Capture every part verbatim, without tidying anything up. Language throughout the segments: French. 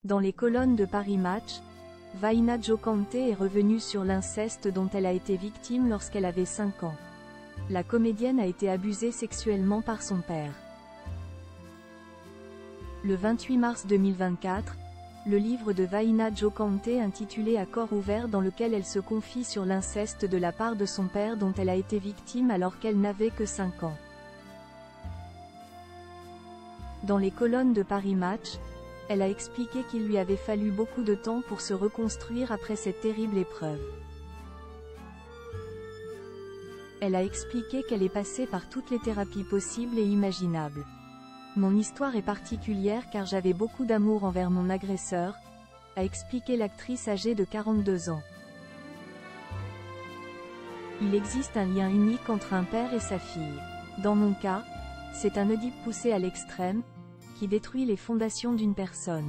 Dans les colonnes de Paris Match, Vaina Djokante est revenue sur l'inceste dont elle a été victime lorsqu'elle avait cinq ans. La comédienne a été abusée sexuellement par son père. Le vingt-huit mars deux mille vingt-quatre, le livre de Vaina Djokante intitulé À corps ouvert dans lequel elle se confie sur l'inceste de la part de son père dont elle a été victime alors qu'elle n'avait que cinq ans. Dans les colonnes de Paris Match, elle a expliqué qu'il lui avait fallu beaucoup de temps pour se reconstruire après cette terrible épreuve. Elle a expliqué qu'elle est passée par toutes les thérapies possibles et imaginables. Mon histoire est particulière car j'avais beaucoup d'amour envers mon agresseur, a expliqué l'actrice âgée de quarante-deux ans. Il existe un lien unique entre un père et sa fille. Dans mon cas, c'est un Oedipe poussé à l'extrême, qui détruit les fondations d'une personne.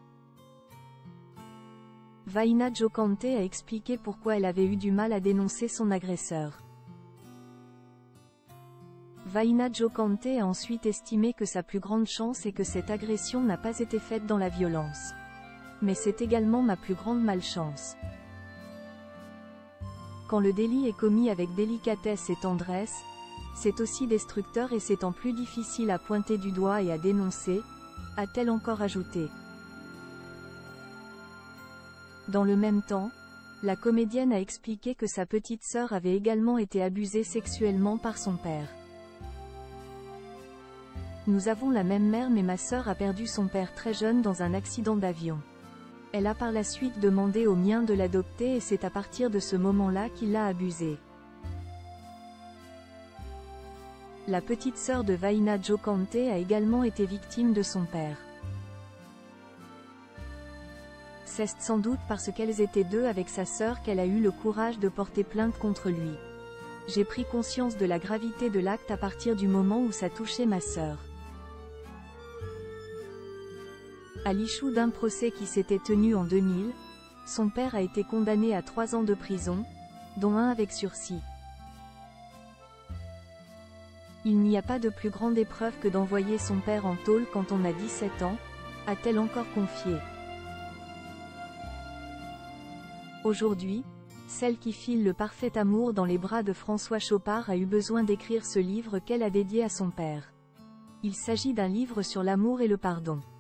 Vaina Djokante a expliqué pourquoi elle avait eu du mal à dénoncer son agresseur. Vaina Djokante a ensuite estimé que sa plus grande chance est que cette agression n'a pas été faite dans la violence. Mais c'est également ma plus grande malchance. Quand le délit est commis avec délicatesse et tendresse, c'est aussi destructeur et c'est en plus difficile à pointer du doigt et à dénoncer, a-t-elle encore ajouté. Dans le même temps, la comédienne a expliqué que sa petite sœur avait également été abusée sexuellement par son père. Nous avons la même mère mais ma sœur a perdu son père très jeune dans un accident d'avion. Elle a par la suite demandé au mien de l'adopter et c'est à partir de ce moment-là qu'il l'a abusée. La petite sœur de Vaina Djokante a également été victime de son père. C'est sans doute parce qu'elles étaient deux avec sa sœur qu'elle a eu le courage de porter plainte contre lui. J'ai pris conscience de la gravité de l'acte à partir du moment où ça touchait ma sœur. À l'issue d'un procès qui s'était tenu en deux mille, son père a été condamné à trois ans de prison, dont un avec sursis. Il n'y a pas de plus grande épreuve que d'envoyer son père en tôle quand on a dix-sept ans, a-t-elle encore confié. Aujourd'hui, celle qui file le parfait amour dans les bras de François Chopard a eu besoin d'écrire ce livre qu'elle a dédié à son père. Il s'agit d'un livre sur l'amour et le pardon.